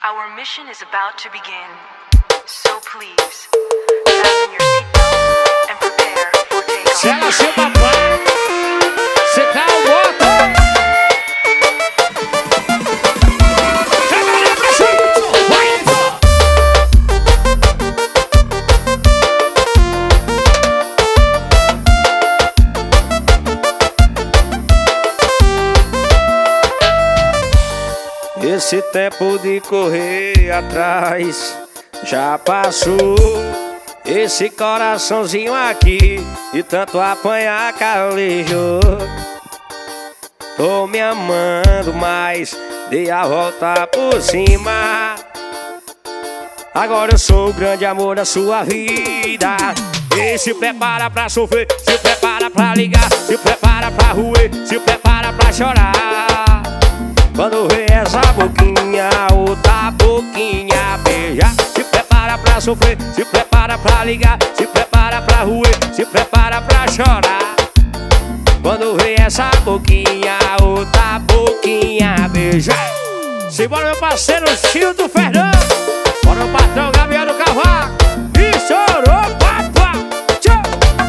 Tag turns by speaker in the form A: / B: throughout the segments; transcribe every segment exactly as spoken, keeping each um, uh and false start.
A: Our mission is about to begin, so please, fasten your seatbelts and prepare for takeoff.
B: Se ela ser papai, você tá o moto. Trabalha pra gente, vai! Esse tempo de correr atrás já passou. Esse coraçãozinho aqui de tanto apanhar calejou. Tô me amando, mas dei a volta por cima. Agora eu sou o grande amor da sua vida. E se prepara pra sofrer, se prepara pra ligar, se prepara pra roer, se prepara pra chorar. Quando vê essa boquinha, outra boquinha beijar. Se prepara pra sofrer, se prepara pra ligar, se prepara pra roer, se prepara pra chorar. Quando vê essa boquinha, outra boquinha beijar. Simbora meu parceiro Childo Fernando, bora o patrão Gabriel do Cavaco. E chorou, papá. Tchau.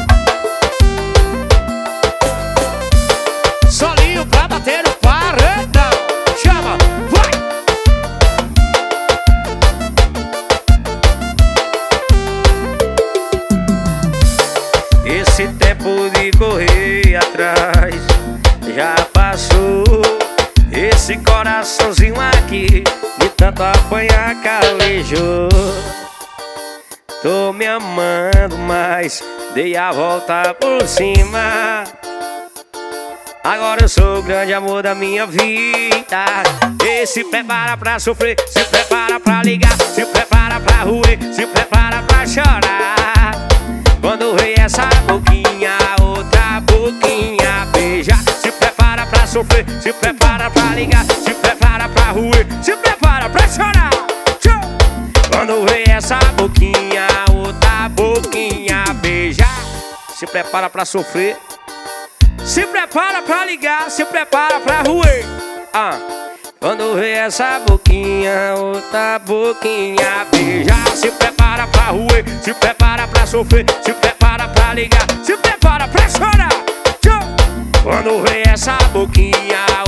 B: Solinho pra bater no paredão. Chama, vai! Esse tempo de correr atrás já passou. Esse coraçãozinho aqui de tanto apanhar calejou. Tô me amando, mas dei a volta por cima. Agora eu sou o grande amor da minha vida. E se prepara pra sofrer, se prepara pra ligar, se prepara pra roer, se prepara pra chorar. Quando vem essa boquinha, outra boquinha beijar. Se prepara pra sofrer, se prepara pra ligar, se prepara pra roer, se prepara pra chorar. Quando vem essa boquinha, outra boquinha beijar. Se prepara pra sofrer, se prepara pra ligar, se prepara pra roer. Ah. Quando vê essa boquinha, outra boquinha beijar. Se prepara pra roer, se prepara pra sofrer, se prepara pra ligar, se prepara pra chorar. Quando vê essa boquinha,